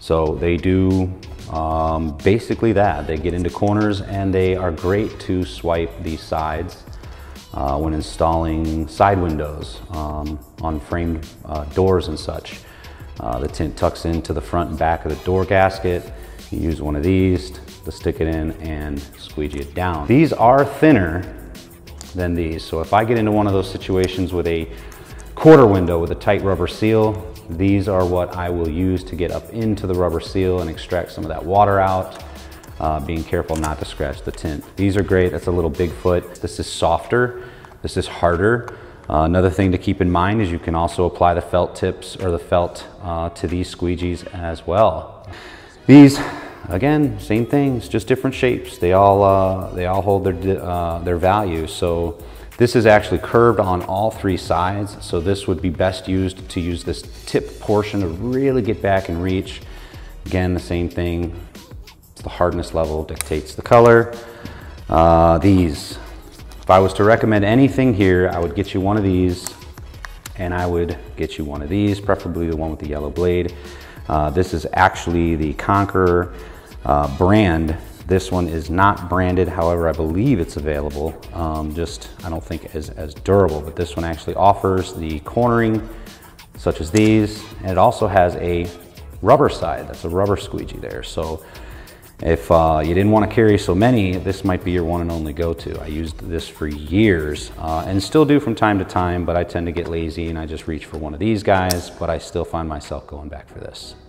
So they do basically that. They get into corners and they are great to swipe these sides when installing side windows on framed doors and such. The tint tucks into the front and back of the door gasket. You use one of these to stick it in and squeegee it down. These are thinner than these, so if I get into one of those situations with a quarter window with a tight rubber seal, these are what I will use to get up into the rubber seal and extract some of that water out, being careful not to scratch the tint. These are great. That's a little Bigfoot. This is softer, this is harder. Another thing to keep in mind is you can also apply the felt tips or the felt to these squeegees as well. These, again, same things, just different shapes. They all hold their value. So this is actually curved on all three sides. So this would be best used to use this tip portion to really get back and reach. Again, the same thing. The hardness level dictates the color. These, if I was to recommend anything here, I would get you one of these and I would get you one of these, preferably the one with the yellow blade. This is actually the Conqueror brand. This one is not branded, however, I believe it's available. I don't think as durable, but this one actually offers the cornering such as these, and it also has a rubber side. That's a rubber squeegee there. So if you didn't want to carry so many, this might be your one and only go-to. I used this for years and still do from time to time, but I tend to get lazy and I just reach for one of these guys, but I still find myself going back for this.